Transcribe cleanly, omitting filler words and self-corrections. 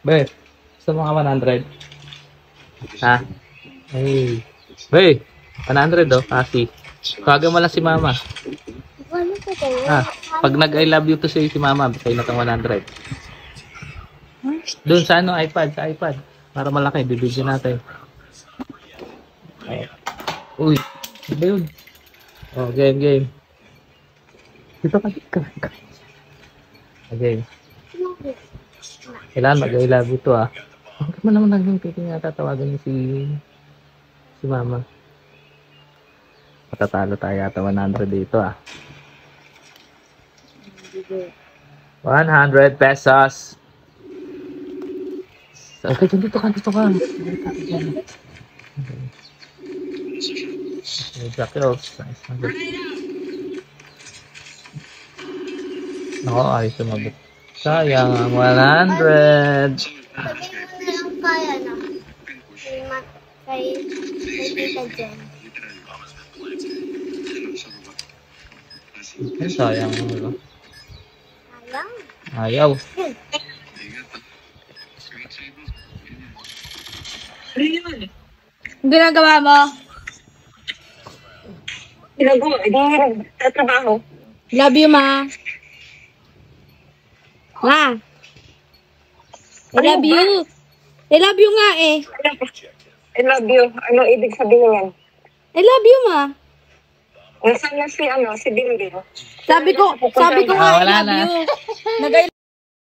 Be, gusto mo ka 100? Ha? Hey. Be, 100 oh, kasi. Tawagan mo lang si mama. Ano ka tayo? Ha? Pag nag-I love you to say si mama, sa'yo na itong 100. Doon sa ano, iPad, sa iPad. Para malaki, bibigyan natin. Uy, ano ba yun? Oh, game. Dito ka, dito ka. Okay. Kailangan mag-I love you to ah. Bakit mo naman naging piting nga tatawagan niyo si mama? Matatalo tayo yata 100 dito ah. 100 pesos. Okay, dito ka. Okay, drop it off. Ako, ayos sumagot. Sayang ang 100. Sabihin mo na lang kaya na. Kay Tita Jen. Sayang ano. Sayang. Ayaw. Ginagawa mo? Ginagawa, hindi tatrabaho. Love you, ma. Ma. I love you. I love you nga eh. I love you. Ano ibig sabihin yan? I love you, ma. Nasaan na si Bingbing? Sabi ko nga I Wala love na. you. Nag